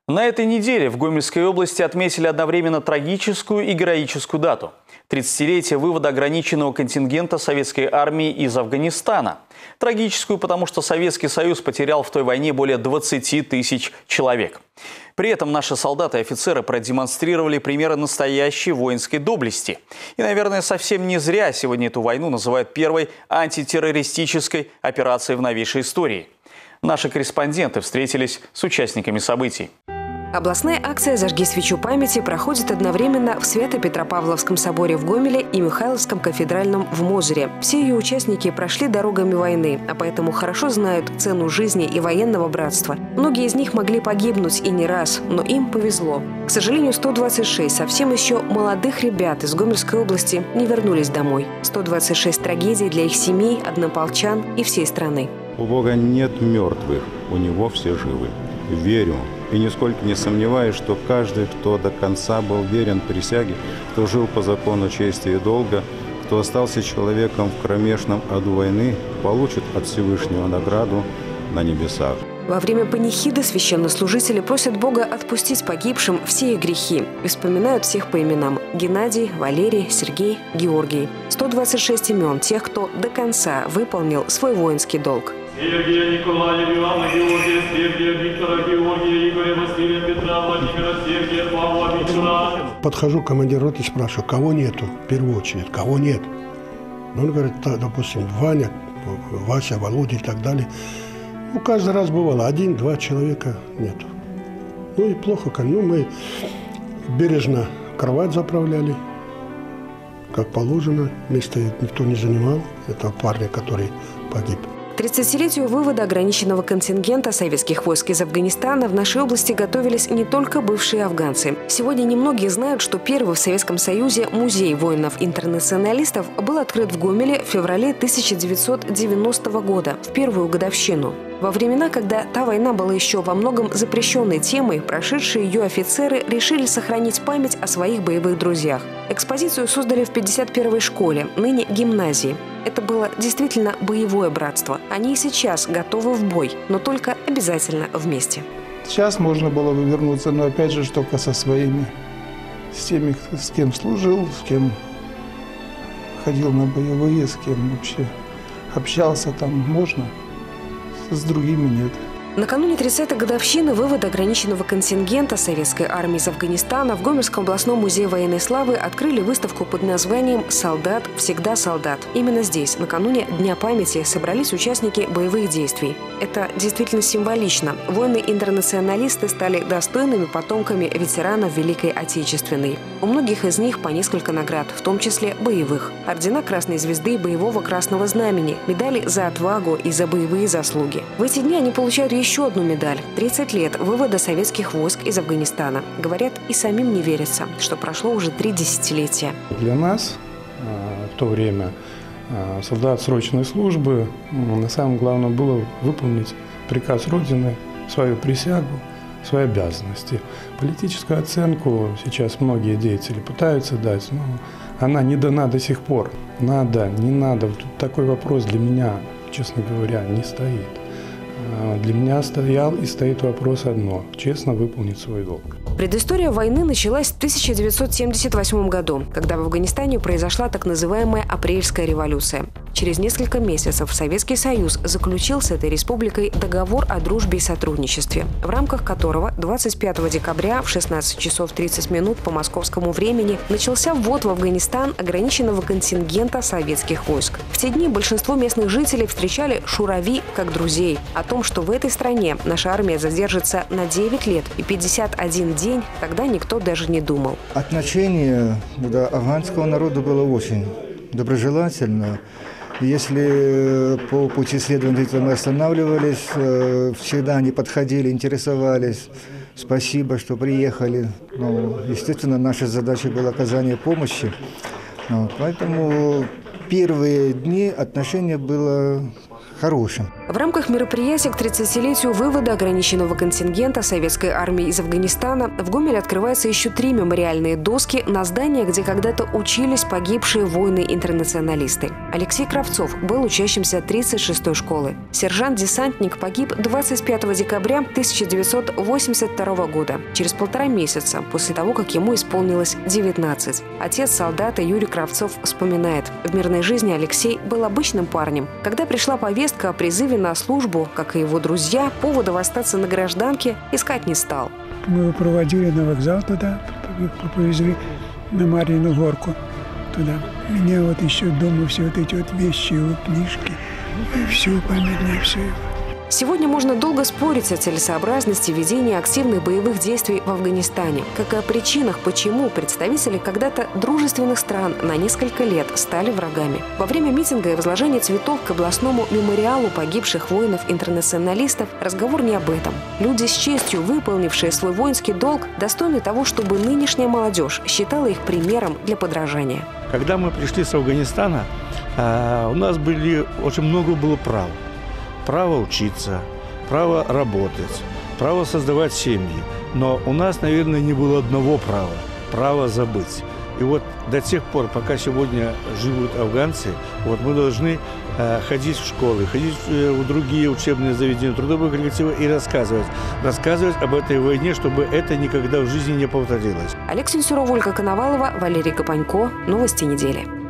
На этой неделе в Гомельской области отметили одновременно трагическую и героическую дату – 30-летие вывода ограниченного контингента советской армии из Афганистана. Трагическую, потому что Советский Союз потерял в той войне более 20 тысяч человек. При этом наши солдаты и офицеры продемонстрировали примеры настоящей воинской доблести. И, наверное, совсем не зря сегодня эту войну называют первой антитеррористической операцией в новейшей истории. Наши корреспонденты встретились с участниками событий. Областная акция «Зажги свечу памяти» проходит одновременно в Свято-Петропавловском соборе в Гомеле и Михайловском кафедральном в Мозыре. Все ее участники прошли дорогами войны, а поэтому хорошо знают цену жизни и военного братства. Многие из них могли погибнуть и не раз, но им повезло. К сожалению, 126 совсем еще молодых ребят из Гомельской области не вернулись домой. 126 трагедий для их семей, однополчан и всей страны. У Бога нет мертвых, у Него все живы. Верю и нисколько не сомневаюсь, что каждый, кто до конца был верен присяге, кто жил по закону чести и долга, кто остался человеком в кромешном аду войны, получит от Всевышнего награду на небесах. Во время панихиды священнослужители просят Бога отпустить погибшим все их грехи и вспоминают всех по именам – Геннадий, Валерий, Сергей, Георгий. 126 имен тех, кто до конца выполнил свой воинский долг. Сергея, Николая, Иоанна, Георгия, Сергея, Виктора, Георгия, Игоря, Василия, Петра, Владимира, Сергея, Павла, Виктора. Подхожу к командиру роты и спрашиваю, кого нету в первую очередь, кого нет. Он говорит, допустим, Ваня, Вася, Володя и так далее. Ну, каждый раз бывало, 1-2 человека нету. Ну и плохо, ну мы бережно кровать заправляли, как положено. Место никто не занимал, этого парня, который погиб. К 30-летию вывода ограниченного контингента советских войск из Афганистана в нашей области готовились не только бывшие афганцы. Сегодня немногие знают, что первый в Советском Союзе музей воинов-интернационалистов был открыт в Гомеле в феврале 1990 года, в первую годовщину. Во времена, когда та война была еще во многом запрещенной темой, прошедшие ее офицеры решили сохранить память о своих боевых друзьях. Экспозицию создали в 51-й школе, ныне гимназии. Это было действительно боевое братство. Они и сейчас готовы в бой, но только обязательно вместе. Сейчас можно было бы вернуться, но опять же только со своими, с теми, с кем служил, с кем ходил на боевые, с кем вообще общался, там можно. С другими нет. Накануне 30-й годовщины вывода ограниченного контингента советской армии из Афганистана в Гомельском областном музее военной славы открыли выставку под названием «Солдат всегда солдат». Именно здесь, накануне Дня памяти, собрались участники боевых действий. Это действительно символично. Воины-интернационалисты стали достойными потомками ветеранов Великой Отечественной. У многих из них по несколько наград, в том числе боевых. Ордена Красной Звезды и Боевого Красного Знамени, медали за отвагу и за боевые заслуги. В эти дни они получают еще одну медаль – 30 лет вывода советских войск из Афганистана. Говорят, и самим не верится, что прошло уже 3 десятилетия. Для нас в то время солдат срочной службы на самом главном было выполнить приказ Родины, свою присягу, свои обязанности. Политическую оценку сейчас многие деятели пытаются дать, но она не дана до сих пор. Надо, не надо. Такой вопрос для меня, честно говоря, не стоит. Для меня стоял и стоит вопрос одно – честно выполнить свой долг. Предыстория войны началась в 1978 году, когда в Афганистане произошла так называемая Апрельская революция. Через несколько месяцев Советский Союз заключил с этой республикой договор о дружбе и сотрудничестве, в рамках которого 25 декабря в 16 часов 30 минут по московскому времени начался ввод в Афганистан ограниченного контингента советских войск. В те дни большинство местных жителей встречали шурави как друзей. О том, что в этой стране наша армия задержится на 9 лет и 51 день, тогда никто даже не думал. Отношение до афганского народа было очень доброжелательно. Если по пути следования мы останавливались, всегда они подходили, интересовались. Спасибо, что приехали. Естественно, наша задача была оказание помощи. Поэтому первые дни отношение было хорошим. В рамках мероприятия к 30-летию вывода ограниченного контингента советской армии из Афганистана в Гомеле открывается еще 3 мемориальные доски на здания, где когда-то учились погибшие воины-интернационалисты. Алексей Кравцов был учащимся 36-й школы. Сержант-десантник погиб 25 декабря 1982 года, через 1,5 месяца после того, как ему исполнилось 19. Отец солдата Юрий Кравцов вспоминает: в мирной жизни Алексей был обычным парнем. Когда пришла повестка о призыве на службу, как и его друзья, поводов остаться на гражданке искать не стал. Мы его проводили на вокзал туда, повезли на Марьину горку туда. Меня вот еще дома все вот эти вот вещи, его книжки, и все памятное, все. Сегодня можно долго спорить о целесообразности ведения активных боевых действий в Афганистане, как и о причинах, почему представители когда-то дружественных стран на несколько лет стали врагами. Во время митинга и возложения цветов к областному мемориалу погибших воинов-интернационалистов разговор не об этом. Люди с честью, выполнившие свой воинский долг, достойны того, чтобы нынешняя молодежь считала их примером для подражания. Когда мы пришли с Афганистана, у нас очень много было прав. Право учиться, право работать, право создавать семьи. Но у нас, наверное, не было одного права – право забыть. И вот до тех пор, пока сегодня живут афганцы, вот мы должны ходить в школы, ходить в другие учебные заведения, трудовые коллективы и рассказывать об этой войне, чтобы это никогда в жизни не повторилось. Олег Сенцюров, Ольга Коновалова, Валерий Копанько. Новости недели.